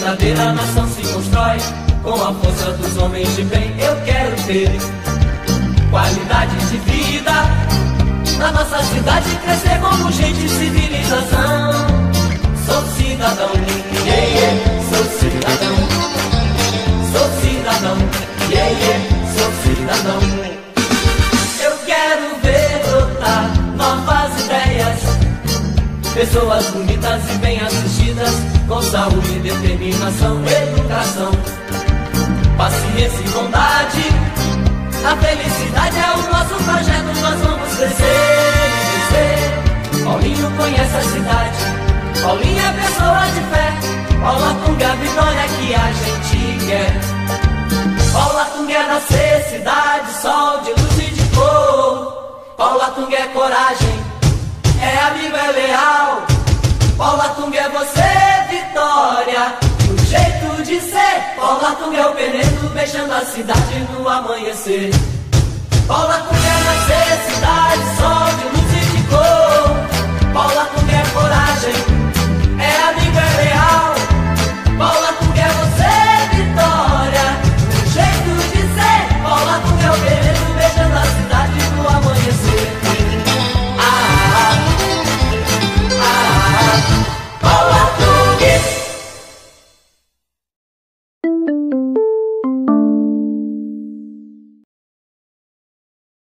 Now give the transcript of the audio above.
verdadeira nação se constrói com a força dos homens de bem. Eu quero ter qualidade de vida na nossa cidade, crescer como gente de civilização. Sou cidadão, yeah, yeah, sou cidadão. Sou cidadão, yeah, yeah, sou cidadão. Eu quero ver brotar novas ideias, pessoas bonitas e bem assistidas, com saúde, determinação, educação, paciência e bondade. A felicidade é o nosso projeto, nós vamos crescer e crescer. Paulinho conhece a cidade, Paulinho é pessoa de fé. Paulatunga, a vitória que a gente quer. Paulatunga é nascer, cidade, sol de luz e de cor. Paulatunga é coragem, é amigo, é leal. Paulatunga é você, vitória, o jeito de ser. Paulatunga é o penedo beijando a cidade no amanhecer. Paulatunga é nascer, cidade, sol de luz e de cor. Paulatunga é coragem,